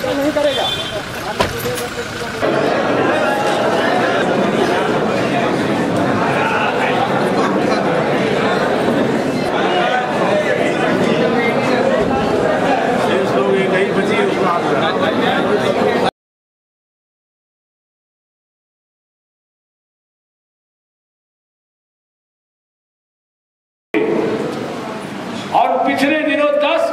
नहीं करेगा। और पिछले दिनों 10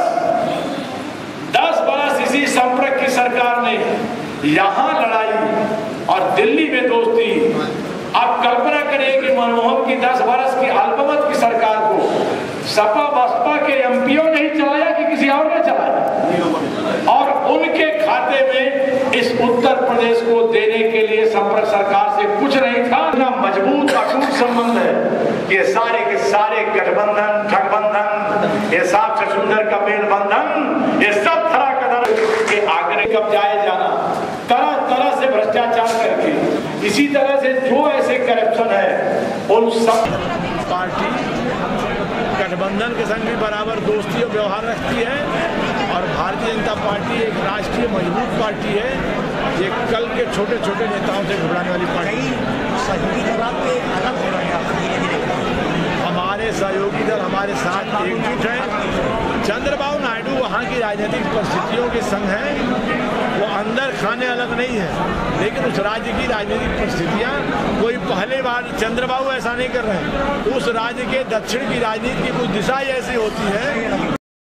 बरस इसी संपर्क की सरकार ने यहां लड़ाई और दिल्ली में दोस्ती। आप कल्पना करें कि मनमोहन की 10 बरस की अल्पमत की सरकार को सपा बसपा के एमपीओ ने ही चलाया कि किसी और ने चलाया, और उनके खाते में इस उत्तर प्रदेश को देने के लिए संपर्क सरकार से कुछ नहीं था। इतना मजबूत अटूट संबंध है कि सारे के सारे गठबंधन, ठगबंधन, ये साफ छछूंदर का मेलबंधन, ये सब थरा कदर के आग्रह कब जाए जाना, तरह तरह से भ्रष्टाचार करके, इसी तरह से जो ऐसे करप्शन है उन सब पार्टी गठबंधन के संग भी बराबर दोस्ती और व्यवहार रखती है, और भारतीय जनता पार्टी एक राष्ट्रीय मजबूत पार्टी है। ये कल के छोटे छोटे नेताओं से घबराने वाली पार्टी अलग हो रहे हैं। हमारे सहयोगी दल हमारे साथ एकजुट है। चंद्रबाबू नायडू वहाँ की राजनीतिक परिस्थितियों के संग है, वो अंदर खाने अलग नहीं है, लेकिन उस राज्य की राजनीतिक परिस्थितियाँ कोई पहले बार चंद्रबाबू ऐसा नहीं कर रहे हैं। उस राज्य के दक्षिण की राजनीति की कुछ दिशा ऐसी होती है।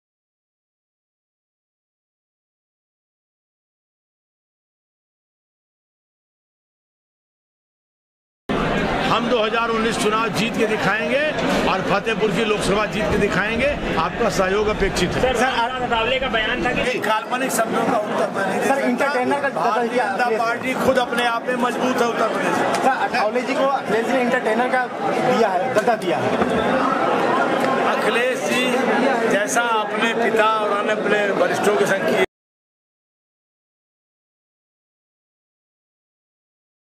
हम 2019 चुनाव जीत के दिखाएंगे और फतेहपुर की लोकसभा जीत के दिखाएंगे। आपका सहयोग अपेक्षित है। सर मुकाबले का बयान था कि काल्पनिक शब्दों का उत्तर मैंने सर इंटरटेनर का भारतीय जनता पार्टी खुद अपने आप में मजबूत है उत्तर प्रदेश। सर अठावले जी को अखिलेश जी ने इंटरटेनर का दिया है, दर्जा दिया है। अखिलेश जी जैसा अपने पिता और अन्य अपने वरिष्ठों के संग किए